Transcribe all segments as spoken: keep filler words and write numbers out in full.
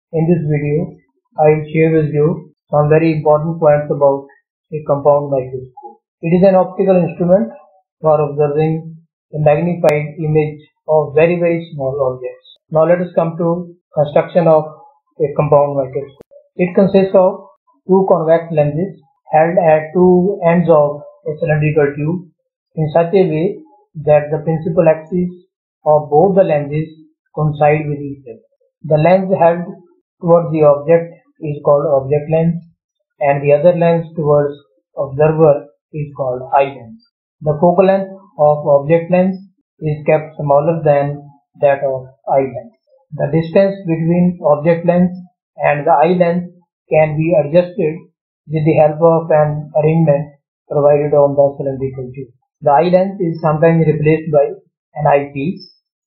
In this video, I will share with you some very important points about a compound microscope. It is an optical instrument for observing a magnified image of very very small objects. Now let us come to construction of a compound microscope. It consists of two convex lenses held at two ends of a cylindrical tube in such a way that the principal axis of both the lenses coincide with each other. The lens held towards the object is called object lens, and the other lens towards observer is called eye lens. The focal length of object lens is kept smaller than that of eye lens. The distance between object lens and the eye lens can be adjusted with the help of an arrangement provided on the cylindrical tube. The eye lens is sometimes replaced by an eyepiece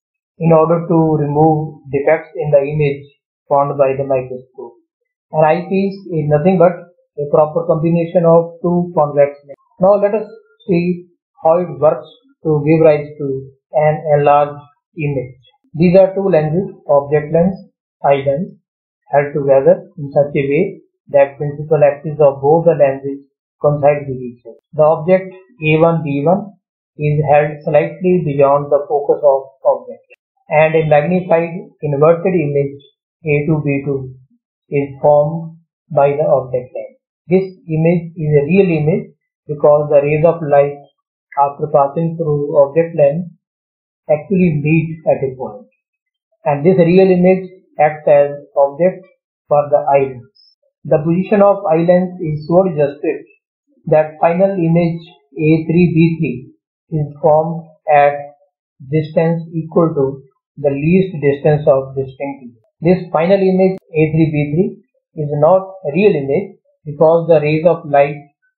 in order to remove defects in the image found by the microscope. An eyepiece is nothing but a proper combination of two convex lenses. Now let us see how it works to give rise to an enlarged image. These are two lenses, object lens, eye lens, held together in such a way that principal axis of both the lenses coincide with each other. The object A one B one is held slightly beyond the focus of object, and a magnified inverted image A two B two is formed by the object lens. This image is a real image because the rays of light after passing through object lens actually meet at a point, and this real image acts as object for the eye lens. The position of eye lens is so adjusted that final image A three B three is formed at distance equal to the least distance of distinct image. This final image A three B three is not a real image because the rays of light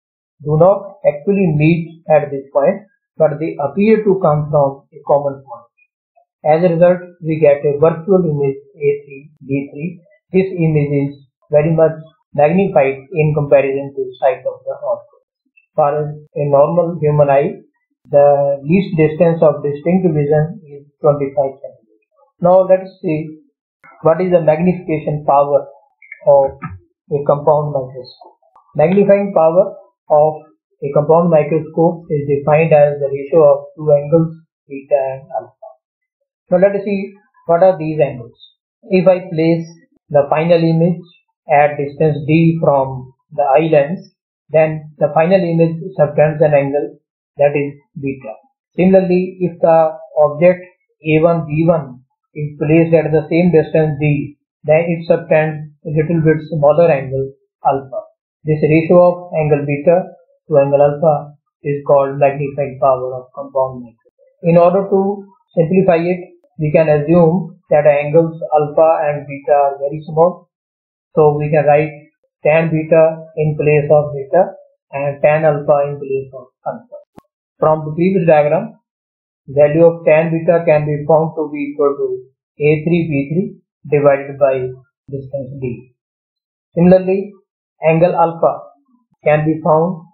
do not actually meet at this point, but they appear to come from a common point. As a result, we get a virtual image A three B three. This image is very much magnified in comparison to the size of the object. For a normal human eye, the least distance of distinct vision is twenty-five centimeters. Now let us see what is the magnification power of a compound microscope. Magnifying power of a compound microscope is defined as the ratio of two angles, theta and alpha. Now let us see what are these angles. If I place the final image at distance d from the eye lens, then the final image subtends an angle that is beta. Similarly, if the object A one B one is placed at the same distance d, then it subtends a little bit smaller angle alpha. This ratio of angle beta to angle alpha is called magnifying power of compound microscope. In order to simplify it, we can assume that angles alpha and beta are very small. So we can write tan beta in place of beta and tan alpha in place of alpha. From the previous diagram, value of tan beta can be found to be equal to A three B three divided by distance d. Similarly, angle alpha can be found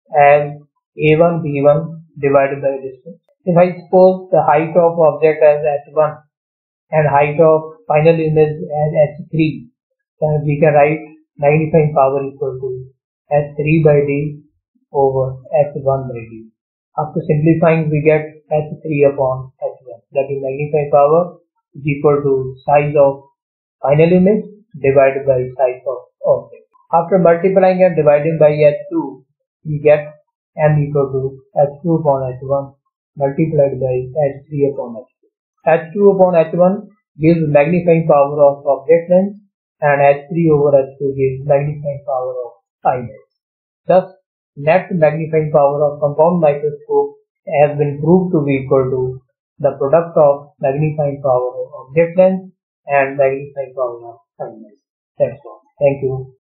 as A one B one divided by distance. If I suppose the height of object as h one and height of final image as h three, then we can write magnifying power equal to h three by d over h one by d. After simplifying, we get h three upon h one. That is, magnifying power is equal to size of final image divided by size of object. After multiplying and dividing by h two, we get m equal to h two upon h one multiplied by h three upon h two. h two upon h one gives magnifying power of object lens, and h three over h two gives magnifying power of eye lens. Thus, net magnifying power of compound microscope has been proved to be equal to the product of magnifying power of object lens and magnifying power of eye lens. That's all. Thank you.